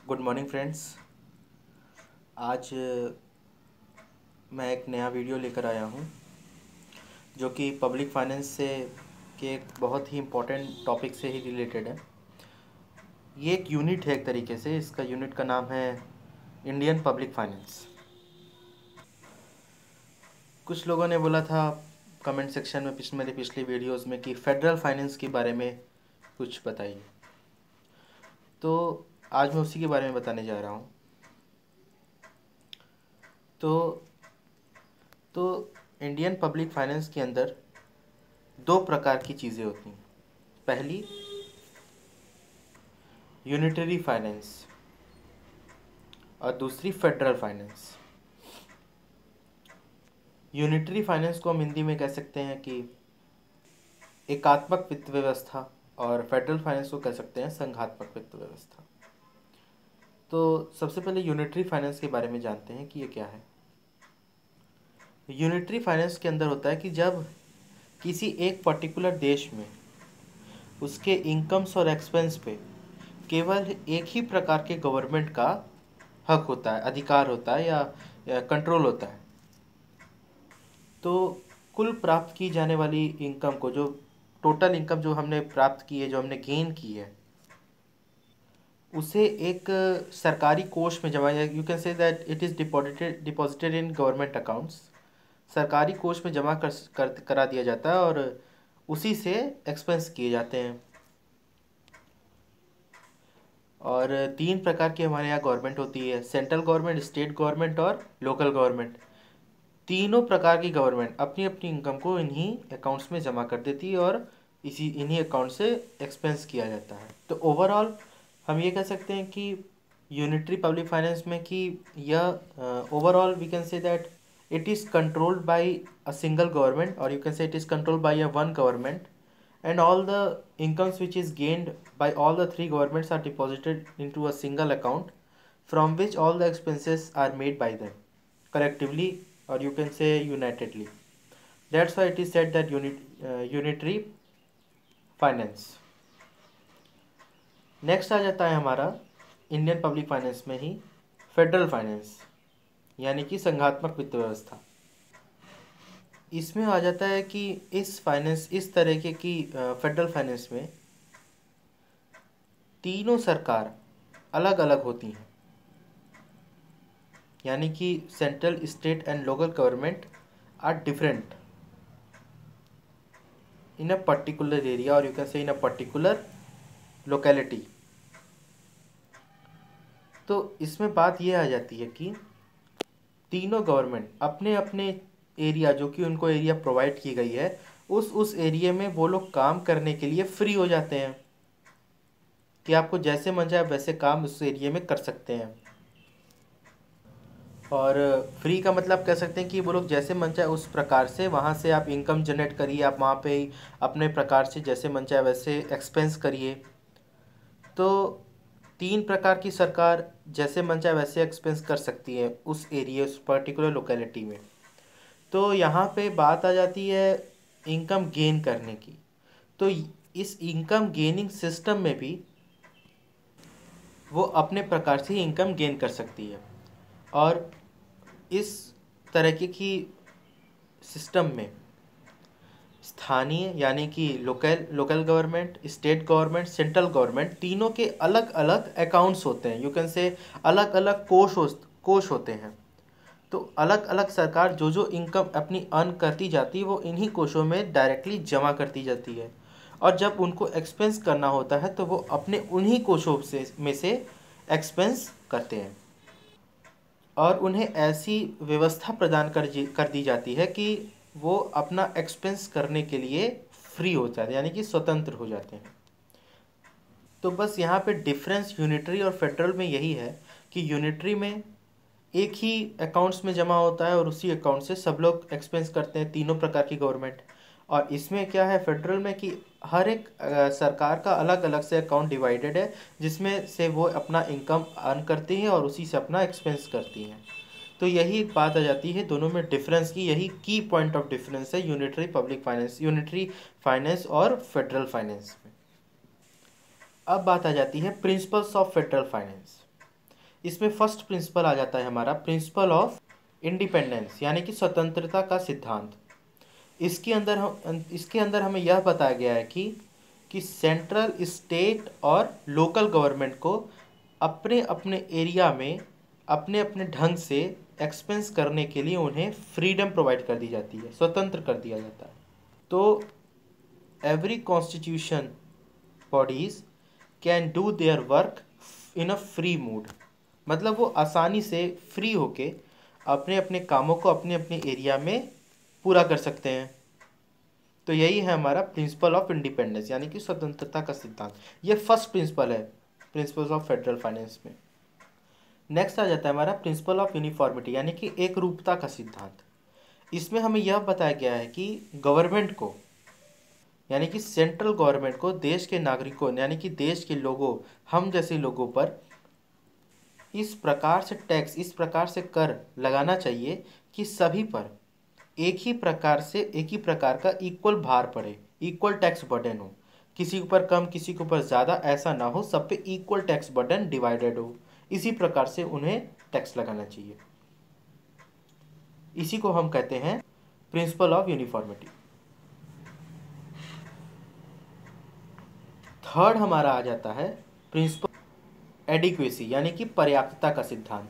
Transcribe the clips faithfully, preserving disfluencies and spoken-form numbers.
Good morning friends. आज मैं एक नया वीडियो लेकर आया हूँ जो कि पब्लिक फाइनेंस से के एक बहुत ही इम्पोर्टेंट टॉपिक से ही रिलेटेड है। ये एक यूनिट है, एक तरीके से इसका यूनिट का नाम है इंडियन पब्लिक फाइनेंस। कुछ लोगों ने बोला था कमेंट सेक्शन में पिछले मेरे पिछले वीडियोस में कि फेडरल फाइनेंस के बारे में कुछ बताइए, तो आज मैं उसी के बारे में बताने जा रहा हूँ। तो तो इंडियन पब्लिक फाइनेंस के अंदर दो प्रकार की चीज़ें होती हैं। पहली यूनिटरी फाइनेंस और दूसरी फेडरल फाइनेंस। यूनिटरी फाइनेंस को हम हिंदी में कह सकते हैं कि एकात्मक वित्त व्यवस्था और फेडरल फाइनेंस को कह सकते हैं संघात्मक वित्त व्यवस्था। तो सबसे पहले यूनिटरी फाइनेंस के बारे में जानते हैं कि ये क्या है। यूनिटरी फाइनेंस के अंदर होता है कि जब किसी एक पर्टिकुलर देश में उसके इनकम्स और एक्सपेंस पे केवल एक ही प्रकार के गवर्नमेंट का हक होता है, अधिकार होता है या, या कंट्रोल होता है, तो कुल प्राप्त की जाने वाली इनकम को, जो टोटल इनकम जो हमने प्राप्त की है, जो हमने गेन की है, उसे एक सरकारी कोष में जमा, you can say that it is deposited deposited in government accounts. सरकारी कोष में जमा कर, कर करा दिया जाता है और उसी से एक्सपेंस किए जाते हैं। और तीन प्रकार की हमारे यहाँ गवर्नमेंट होती है, सेंट्रल गवर्नमेंट, स्टेट गवर्नमेंट और लोकल गवर्नमेंट। तीनों प्रकार की गवर्नमेंट अपनी अपनी इनकम को इन्हीं अकाउंट्स में जमा कर देती है और इसी इन्हीं अकाउंट से एक्सपेंस किया जाता है। तो ओवरऑल हम ये कह सकते हैं कि यूनिटरी पब्लिक फाइनेंस में कि यह overall we can say that it is controlled by a single government, or you can say it is controlled by a one government, and all the incomes which is gained by all the three governments are deposited into a single account from which all the expenses are made by them collectively, or you can say unitedly. That's why it is said that unit uh, unitary finance. Next आ जाता है हमारा Indian public finance में ही federal finance, यानी कि संघात्मक वित्त व्यवस्था। इसमें आ जाता है कि इस फाइनेंस इस तरीके की फेडरल फाइनेंस में तीनों सरकार अलग अलग होती हैं, यानी कि central, state and local government are different in a particular area, और you can say in a particular locality. तो इसमें बात यह आ जाती है कि तीनों गवर्नमेंट अपने अपने एरिया, जो कि उनको एरिया प्रोवाइड की गई है, उस उस एरिया में वो लोग काम करने के लिए फ्री हो जाते हैं कि आपको जैसे मन चाहे वैसे काम उस एरिया में कर सकते हैं। और फ्री का मतलब कह सकते हैं कि वो लोग जैसे मन चाहे उस प्रकार से वहाँ से आप इनकम जनरेट करिए, आप वहाँ पे ही अपने प्रकार से जैसे मन चाहे वैसे एक्सपेंस करिए। तो तीन प्रकार की सरकार जैसे मन चाहे वैसे एक्सपेंस कर सकती है उस एरिया, उस पर्टिकुलर लोकेलिटी में। तो यहाँ पे बात आ जाती है इनकम गेन करने की। तो इस इनकम गेनिंग सिस्टम में भी वो अपने प्रकार से इनकम गेन कर सकती है, और इस तरीके की सिस्टम में स्थानीय यानी कि local local government, state government, central government, तीनों के अलग अलग अकाउंट्स होते हैं, यू कैन से अलग अलग कोष कोष होते हैं। तो अलग अलग सरकार जो जो इनकम अपनी अर्न करती जाती है वो इन्हीं कोषों में डायरेक्टली जमा करती जाती है, और जब उनको एक्सपेंस करना होता है तो वो अपने उन्हीं कोषों से में से एक्सपेंस करते हैं, और उन्हें ऐसी व्यवस्था प्रदान कर कर दी जाती है कि वो अपना एक्सपेंस करने के लिए फ्री हो जाते हैं, यानी कि स्वतंत्र हो जाते हैं। तो बस यहाँ पे डिफरेंस यूनिटरी और फेडरल में यही है कि यूनिटरी में एक ही अकाउंट्स में जमा होता है और उसी अकाउंट से सब लोग एक्सपेंस करते हैं, तीनों प्रकार की गवर्नमेंट। और इसमें क्या है फेडरल में कि हर एक सरकार का अलग अलग से अकाउंट डिवाइडेड है, जिसमें से वो अपना इनकम अर्न करती है और उसी से अपना एक्सपेंस करती हैं। तो यही बात आ जाती है दोनों में डिफरेंस की, यही की पॉइंट ऑफ डिफरेंस है unitary public finance, unitary finance और फेडरल फाइनेंस में। अब बात आ जाती है प्रिंसिपल्स ऑफ फेडरल फाइनेंस। इसमें फर्स्ट प्रिंसिपल आ जाता है हमारा प्रिंसिपल ऑफ इंडिपेंडेंस, यानी कि स्वतंत्रता का सिद्धांत। इसके अंदर हम इसके अंदर हमें यह बताया गया है कि कि सेंट्रल, स्टेट और लोकल गवर्नमेंट को अपने अपने एरिया में अपने अपने ढंग से एक्सपेंस करने के लिए उन्हें फ्रीडम प्रोवाइड कर दी जाती है, स्वतंत्र कर दिया जाता है। तो every constitution bodies can do their work in a free mood, मतलब वो आसानी से फ्री होके अपने अपने कामों को अपने अपने एरिया में पूरा कर सकते हैं। तो यही है हमारा प्रिंसिपल ऑफ इंडिपेंडेंस, यानी कि स्वतंत्रता का सिद्धांत। ये फर्स्ट प्रिंसिपल है प्रिंसिपल्स ऑफ फेडरल फाइनेंस में। नेक्स्ट आ जाता है हमारा प्रिंसिपल ऑफ यूनिफॉर्मिटी, यानी कि एक रूपता का सिद्धांत। इसमें हमें यह बताया गया है कि गवर्नमेंट को, यानी कि सेंट्रल गवर्नमेंट को देश के नागरिकों, यानी कि देश के लोगों, हम जैसे लोगों पर इस प्रकार से टैक्स, इस प्रकार से कर लगाना चाहिए कि सभी पर एक ही प्रकार से एक ही प्रकार का इक्वल भार पड़े, इक्वल टैक्स बर्डन हो। किसी के ऊपर कम, किसी के ऊपर ज़्यादा ऐसा ना हो, सब पे इक्वल टैक्स बर्डन डिवाइडेड हो। इसी प्रकार से उन्हें टैक्स लगाना चाहिए। इसी को हम कहते हैं प्रिंसिपल ऑफ यूनिफॉर्मिटी। थर्ड हमारा आ जाता है प्रिंसिपल एडिक्वेसी, यानी कि पर्याप्तता का सिद्धांत।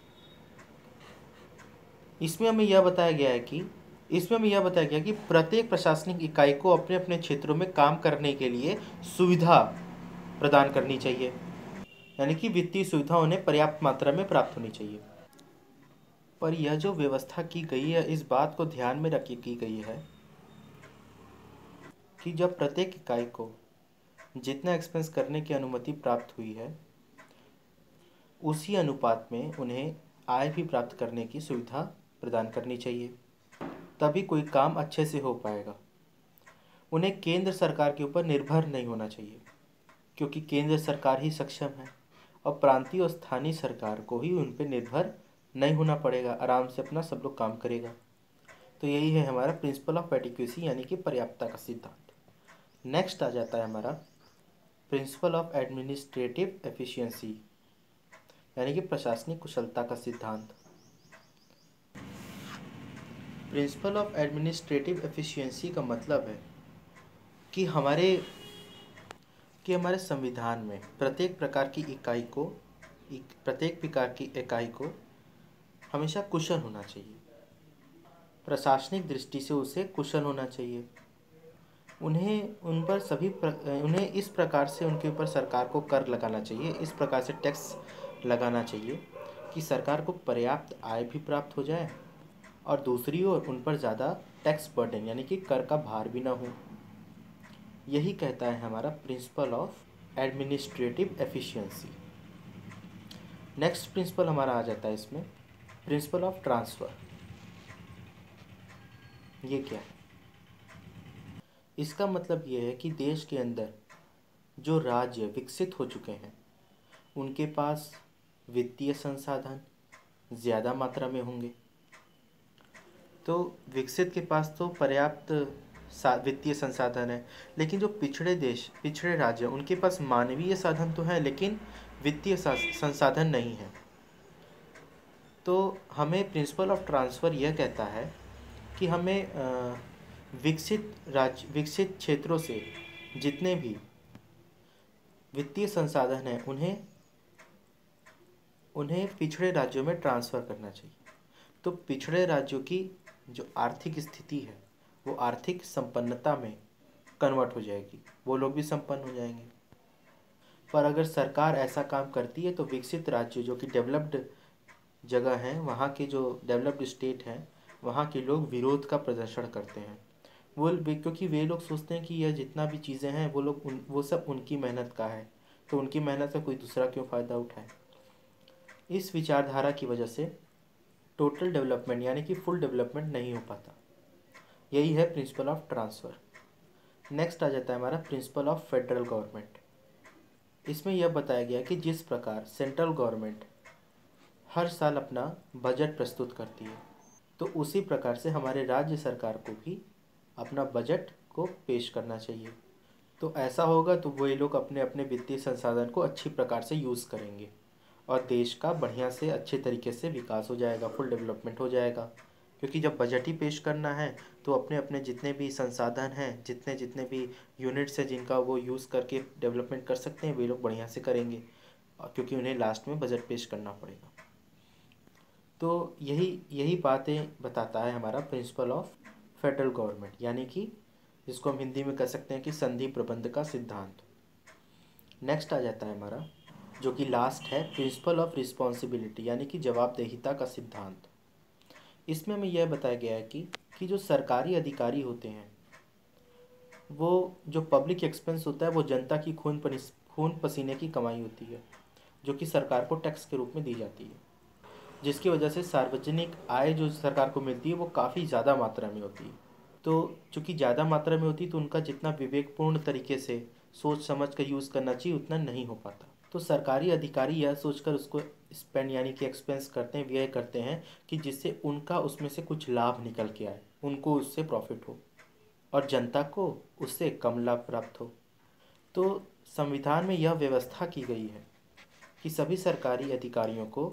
इसमें हमें यह बताया गया है कि इसमें हमें यह बताया गया कि प्रत्येक प्रशासनिक इकाई को अपने अपने क्षेत्रों में काम करने के लिए सुविधा प्रदान करनी चाहिए, यानी कि वित्तीय सुविधा उन्हें पर्याप्त मात्रा में प्राप्त होनी चाहिए। पर यह जो व्यवस्था की गई है, इस बात को ध्यान में रखी की गई है कि जब प्रत्येक इकाई को जितना एक्सपेंस करने की अनुमति प्राप्त हुई है, उसी अनुपात में उन्हें आय भी प्राप्त करने की सुविधा प्रदान करनी चाहिए, तभी कोई काम अच्छे से हो पाएगा। उन्हें केंद्र सरकार के ऊपर निर्भर नहीं होना चाहिए, क्योंकि केंद्र सरकार ही सक्षम है, और प्रांतीय और स्थानीय सरकार को ही उन पर निर्भर नहीं होना पड़ेगा, आराम से अपना सब लोग काम करेगा। तो यही है हमारा प्रिंसिपल ऑफ एडिक्वेसी, यानी कि पर्याप्तता का सिद्धांत। नेक्स्ट आ जाता है हमारा प्रिंसिपल ऑफ एडमिनिस्ट्रेटिव एफिशिएंसी, यानी कि प्रशासनिक कुशलता का सिद्धांत। प्रिंसिपल ऑफ एडमिनिस्ट्रेटिव एफिशिएंसी का मतलब है कि हमारे कि हमारे संविधान में प्रत्येक प्रकार की इकाई को प्रत्येक प्रकार की इकाई को हमेशा कुशल होना चाहिए, प्रशासनिक दृष्टि से उसे कुशल होना चाहिए। उन्हें उन पर सभी प्र, उन्हें इस प्रकार से उनके ऊपर सरकार को कर लगाना चाहिए, इस प्रकार से टैक्स लगाना चाहिए कि सरकार को पर्याप्त आय भी प्राप्त हो जाए, और दूसरी ओर उन पर ज़्यादा टैक्स बर्डन, यानी कि कर का भार भी ना हो। यही कहता है हमारा principle of administrative efficiency. Next principle हमारा आ जाता है इसमें प्रिंसिपल ऑफ ट्रांसफ़र। ये क्या है? इसका मतलब ये है कि देश के अंदर जो राज्य विकसित हो चुके हैं, उनके पास वित्तीय संसाधन ज़्यादा मात्रा में होंगे। तो विकसित के पास तो पर्याप्त वित्तीय संसाधन है, लेकिन जो पिछड़े देश, पिछड़े राज्य, उनके पास मानवीय साधन तो है, लेकिन वित्तीय संसाधन नहीं है। तो हमें प्रिंसिपल ऑफ ट्रांसफ़र यह कहता है कि हमें विकसित राज्य, विकसित क्षेत्रों से जितने भी वित्तीय संसाधन हैं, उन्हें उन्हें पिछड़े राज्यों में ट्रांसफ़र करना चाहिए। तो पिछड़े राज्यों की जो आर्थिक स्थिति है, वो आर्थिक संपन्नता में कन्वर्ट हो जाएगी, वो लोग भी संपन्न हो जाएंगे। पर अगर सरकार ऐसा काम करती है तो विकसित राज्य, जो कि डेवलप्ड जगह हैं, वहाँ के जो डेवलप्ड स्टेट हैं, वहाँ के लोग विरोध का प्रदर्शन करते हैं। वो क्योंकि वे लोग सोचते हैं कि यह जितना भी चीज़ें हैं, वो लोग उन वो सब उनकी मेहनत का है, तो उनकी मेहनत का कोई दूसरा क्यों फ़ायदा उठाए। इस विचारधारा की वजह से टोटल डेवलपमेंट, यानी कि फुल डेवलपमेंट नहीं हो पाता। यही है प्रिंसिपल ऑफ ट्रांसफ़र। नेक्स्ट आ जाता है हमारा प्रिंसिपल ऑफ फेडरल गवर्नमेंट। इसमें यह बताया गया कि जिस प्रकार सेंट्रल गवर्नमेंट हर साल अपना बजट प्रस्तुत करती है, तो उसी प्रकार से हमारे राज्य सरकार को भी अपना बजट को पेश करना चाहिए। तो ऐसा होगा तो वही लोग अपने अपने वित्तीय संसाधन को अच्छी प्रकार से यूज़ करेंगे, और देश का बढ़िया से अच्छे तरीके से विकास हो जाएगा, फुल डेवलपमेंट हो जाएगा। क्योंकि जब बजट ही पेश करना है तो अपने अपने जितने भी संसाधन हैं, जितने जितने भी यूनिट्स हैं जिनका वो यूज़ करके डेवलपमेंट कर सकते हैं, वे लोग बढ़िया से करेंगे, क्योंकि उन्हें लास्ट में बजट पेश करना पड़ेगा। तो यही यही बातें बताता है हमारा प्रिंसिपल ऑफ फेडरल गवर्नमेंट, यानी कि जिसको हम हिंदी में कह सकते हैं कि संधि प्रबंध का सिद्धांत। नेक्स्ट आ जाता है हमारा जो कि लास्ट है, प्रिंसिपल ऑफ रिस्पॉन्सिबिलिटी, यानी कि जवाबदेहिता का सिद्धांत। इसमें हमें यह बताया गया है कि कि जो सरकारी अधिकारी होते हैं वो जो पब्लिक एक्सपेंस होता है वो जनता की खून खून पसीने की कमाई होती है, जो कि सरकार को टैक्स के रूप में दी जाती है, जिसकी वजह से सार्वजनिक आय जो सरकार को मिलती है वो काफ़ी ज़्यादा मात्रा में होती है। तो चूँकि ज़्यादा मात्रा में होती है तो उनका जितना विवेकपूर्ण तरीके से सोच समझ कर यूज़ करना चाहिए उतना नहीं हो पाता। तो सरकारी अधिकारी यह सोचकर उसको स्पेंड यानी कि एक्सपेंस करते हैं, व्यय करते हैं कि जिससे उनका उसमें से कुछ लाभ निकल के आए, उनको उससे प्रॉफिट हो और जनता को उससे कम लाभ प्राप्त हो। तो संविधान में यह व्यवस्था की गई है कि सभी सरकारी अधिकारियों को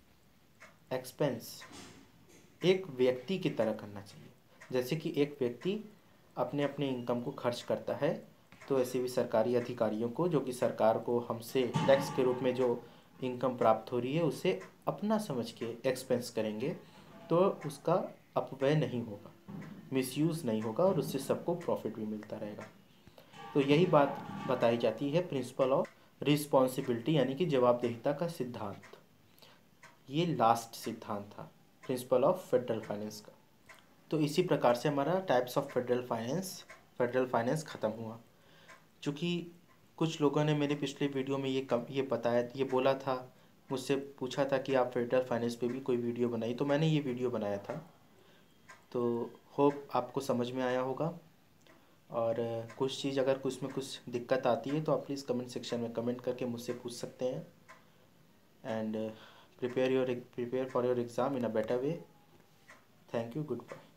एक्सपेंस एक व्यक्ति की तरह करना चाहिए। जैसे कि एक व्यक्ति अपने अपने इनकम को खर्च करता है, तो ऐसे भी सरकारी अधिकारियों को, जो कि सरकार को हमसे टैक्स के रूप में जो इनकम प्राप्त हो रही है उसे अपना समझ के एक्सपेंस करेंगे, तो उसका अपव्यय नहीं होगा, मिसयूज़ नहीं होगा और उससे सबको प्रॉफिट भी मिलता रहेगा। तो यही बात बताई जाती है प्रिंसिपल ऑफ रिस्पॉन्सिबिलिटी, यानी कि जवाबदेहिता का सिद्धांत। ये लास्ट सिद्धांत था प्रिंसिपल ऑफ फेडरल फाइनेंस का। तो इसी प्रकार से हमारा types of federal finance federal finance ख़त्म हुआ। चूँकि कुछ लोगों ने मेरे पिछले वीडियो में ये कम ये बताया ये बोला था, मुझसे पूछा था कि आप फेडरल फाइनेंस पे भी कोई वीडियो बनाई, तो मैंने ये वीडियो बनाया था। तो होप आपको समझ में आया होगा। और कुछ चीज़ अगर कुछ में कुछ दिक्कत आती है तो आप प्लीज़ कमेंट सेक्शन में कमेंट करके मुझसे पूछ सकते हैं। And prepare your prepare for your exam in a better way. Thank you, good bye.